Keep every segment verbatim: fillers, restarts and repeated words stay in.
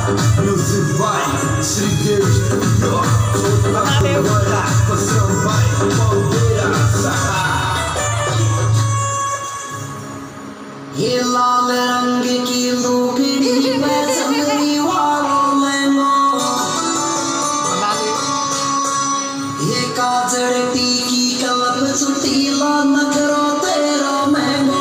Music by Sridev Studio. Sota Sugara Pasambai Bandera Saha. ये लाल रंग की लुगड़ी में चमड़ी वालों में मोह, ये काजल टीकी कलब चुटीला नखरो तेरा महंगो,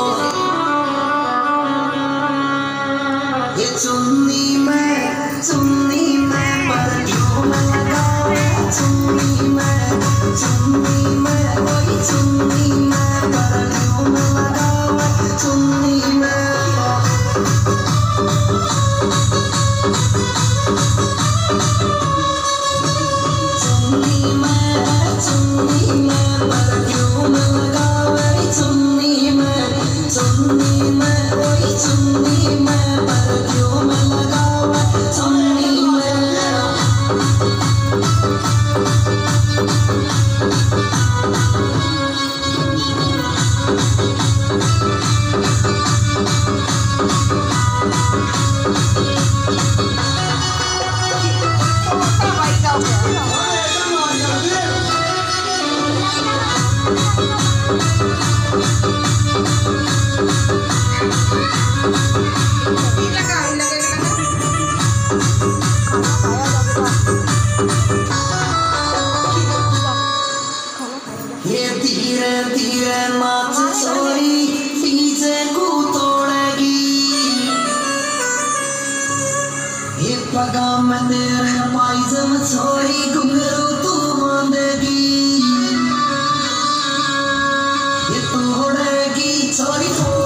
ये चुन्नी में चुन्नी में परफ्यूम लगावे, चुन्नी में चुन्नी में वही चुन्नी में परफ्यूम लगावे, चुन्नी में चुन्नी में चुन्नी में परफ्यूम लगावे, चुन्नी में चुन्नी में वही चुन्नी में परफ्यूम लगावे, चुन्नी में ये धीरे धीरे नाच छोरी पीछे को तोड़ेगी, ये पगाम तेरे पायजम छोरी घुंघरू तू बांधेगी, ये तोड़ेगी छोरी।